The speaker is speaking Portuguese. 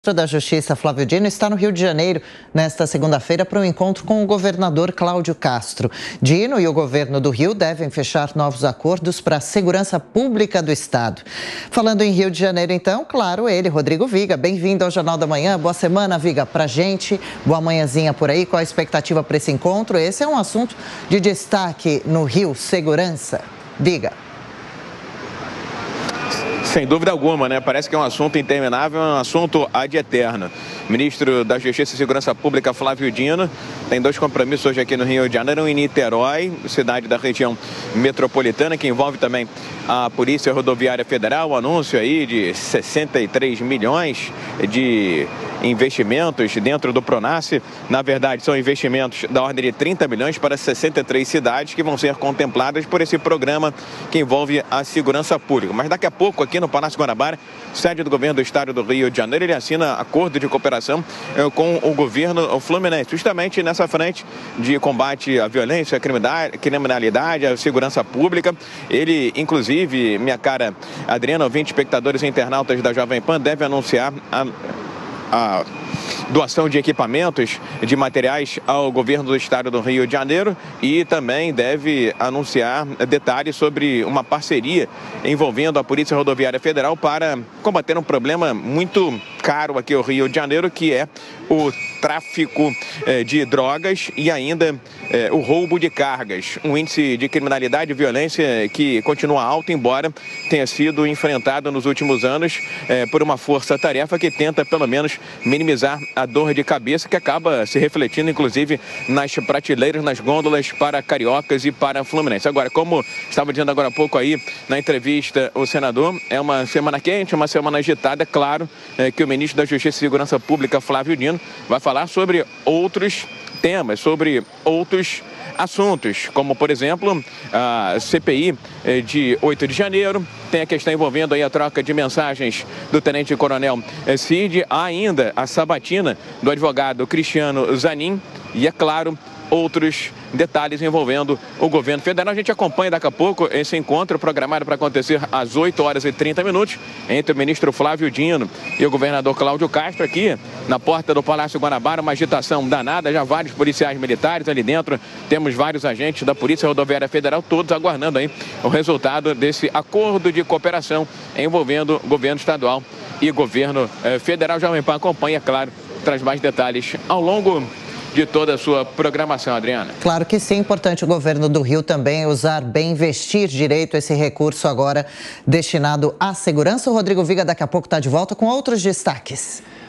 O ministro da Justiça, Flávio Dino, está no Rio de Janeiro nesta segunda-feira para um encontro com o governador Cláudio Castro. Dino e o governo do Rio devem fechar novos acordos para a segurança pública do estado. Falando em Rio de Janeiro, então, claro, ele, Rodrigo Viga. Bem-vindo ao Jornal da Manhã. Boa semana, Viga, pra gente. Boa manhãzinha por aí. Qual a expectativa para esse encontro? Esse é um assunto de destaque no Rio, segurança. Viga. Sem dúvida alguma, né? Parece que é um assunto interminável, é um assunto ad eterno. Ministro da Justiça e Segurança Pública, Flávio Dino, tem dois compromissos hoje aqui no Rio de Janeiro, em Niterói, cidade da região metropolitana, que envolve também a Polícia Rodoviária Federal, o anúncio aí de 63 milhões de investimentos dentro do Pronaf. Na verdade, são investimentos da ordem de 30 milhões para 63 cidades que vão ser contempladas por esse programa que envolve a segurança pública. Mas daqui a pouco, aqui no Palácio Guanabara, sede do governo do estado do Rio de Janeiro, ele assina acordo de cooperação com o governo fluminense, justamente nessa frente de combate à violência, à criminalidade, à segurança pública. Ele, inclusive, minha cara Adriana, ouvinte, espectadores e internautas da Jovem Pan, deve anunciar a doação de equipamentos, de materiais ao governo do estado do Rio de Janeiro e também deve anunciar detalhes sobre uma parceria envolvendo a Polícia Rodoviária Federal para combater um problema muito caro aqui no Rio de Janeiro, que é o tráfico de drogas e ainda o roubo de cargas. Um índice de criminalidade e violência que continua alto, embora tenha sido enfrentado nos últimos anos por uma força-tarefa que tenta, pelo menos, minimizar a dor de cabeça que acaba se refletindo, inclusive, nas prateleiras, nas gôndolas para cariocas e para fluminense. Agora, como estava dizendo agora há pouco aí na entrevista o senador, é uma semana quente, uma semana agitada. É claro que o ministro da Justiça e Segurança Pública, Flávio Dino, vai falar sobre outros temas, sobre outros assuntos, como, por exemplo, a CPI de 8 de janeiro, tem a questão envolvendo aí a troca de mensagens do tenente-coronel Cid, há ainda a sabatina do advogado Cristiano Zanin e, é claro, outros detalhes envolvendo o governo federal. A gente acompanha daqui a pouco esse encontro programado para acontecer às 8h30 entre o ministro Flávio Dino e o governador Cláudio Castro, aqui na porta do Palácio Guanabara. Uma agitação danada, já vários policiais militares ali dentro, temos vários agentes da Polícia Rodoviária Federal, todos aguardando aí o resultado desse acordo de cooperação envolvendo governo estadual e governo federal. Jovem Pan acompanha, claro, traz mais detalhes ao longo de toda a sua programação, Adriana. Claro que sim, importante o governo do Rio também usar bem, investir direito esse recurso agora destinado à segurança. O Rodrigo Viga daqui a pouco está de volta com outros destaques.